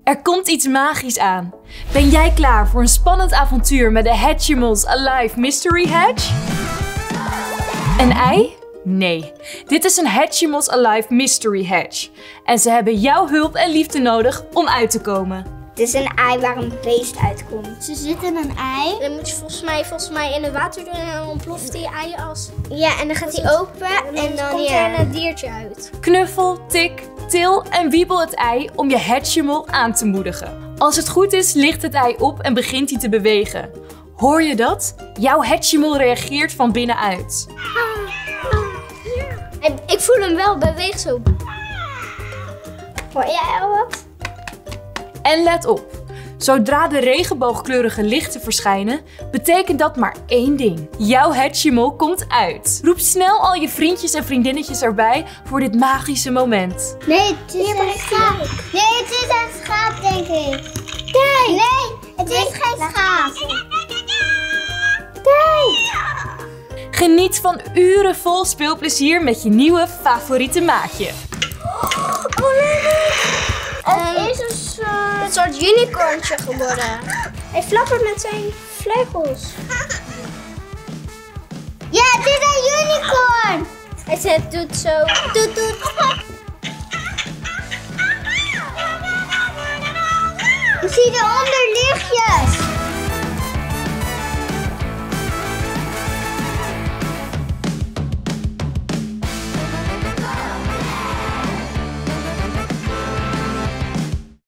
Er komt iets magisch aan. Ben jij klaar voor een spannend avontuur met de Hatchimals Alive Mystery Hatch? Een ei? Nee, dit is een Hatchimals Alive Mystery Hatch. En ze hebben jouw hulp en liefde nodig om uit te komen. Het is een ei waar een beest uitkomt. Ze zitten in een ei. Dan moet je volgens mij in het water doen en dan ontploft die ei als... Ja, en dan gaat hij open en dan komt er een diertje uit. Knuffel, tik, til en wiebel het ei om je Hatchimal aan te moedigen. Als het goed is, ligt het ei op en begint hij te bewegen. Hoor je dat? Jouw Hatchimal reageert van binnenuit. Ik voel hem wel, beweegt zo. Hoor jij al wat? En let op, zodra de regenboogkleurige lichten verschijnen, betekent dat maar één ding. Jouw Hatchimal komt uit. Roep snel al je vriendjes en vriendinnetjes erbij voor dit magische moment. Nee, het is een schaap. Nee, het is een schaap, denk ik. Kijk! Nee, het is geen schaap. Kijk! Geniet van uren vol speelplezier met je nieuwe favoriete maatje. Het is Een soort unicorntje geworden. Hij flappert met zijn vleugels. Ja, het is een unicorn! Het doet zo. Doet. Ik zie eronder lichtjes.